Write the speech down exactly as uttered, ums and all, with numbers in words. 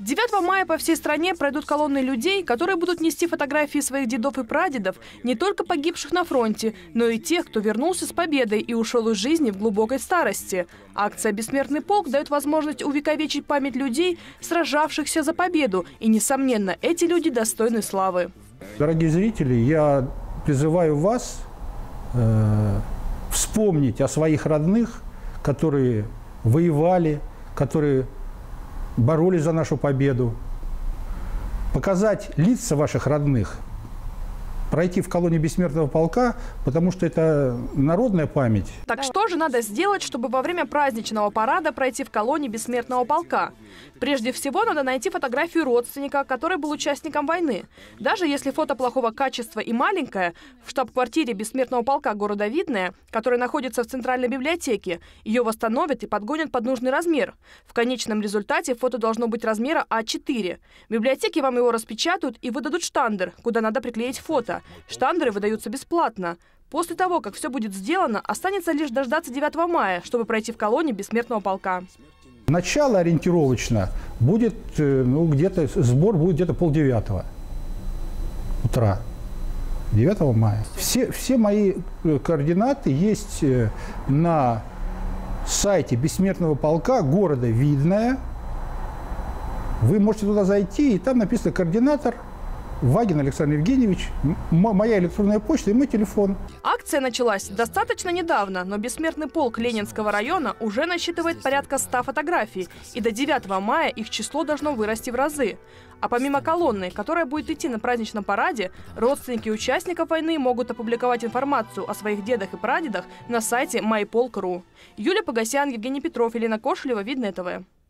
девятого мая по всей стране пройдут колонны людей, которые будут нести фотографии своих дедов и прадедов, не только погибших на фронте, но и тех, кто вернулся с победой и ушел из жизни в глубокой старости. Акция «Бессмертный полк» дает возможность увековечить память людей, сражавшихся за победу. И, несомненно, эти люди достойны славы. Дорогие зрители, я призываю вас э, вспомнить о своих родных, которые воевали, которые боролись за нашу победу, показать лица ваших родных, пройти в колонне Бессмертного полка, потому что это народная память. Так что же надо сделать, чтобы во время праздничного парада пройти в колонне Бессмертного полка? Прежде всего, надо найти фотографию родственника, который был участником войны. Даже если фото плохого качества и маленькое, в штаб-квартире Бессмертного полка города Видное, который находится в Центральной библиотеке, ее восстановят и подгонят под нужный размер. В конечном результате фото должно быть размера а четыре. В библиотеке вам его распечатают и выдадут штандер, куда надо приклеить фото. Штандеры выдаются бесплатно. После того, как все будет сделано, останется лишь дождаться девятого мая, чтобы пройти в колонне Бессмертного полка. Начало ориентировочно будет, ну, где-то, сбор будет где-то полдевятого утра, девятого мая. Все, все мои координаты есть на сайте Бессмертного полка города Видное. Вы можете туда зайти, и там написано «Координатор Вагин Александр Евгеньевич», моя электронная почта и мой телефон. Акция началась достаточно недавно, но Бессмертный полк Ленинского района уже насчитывает порядка ста фотографий, и до девятого мая их число должно вырасти в разы. А помимо колонны, которая будет идти на праздничном параде, родственники участников войны могут опубликовать информацию о своих дедах и прадедах на сайте май полк точка ру. Юлия Погосян, Евгений Петров, Елена Кошелева, Видное ТВ.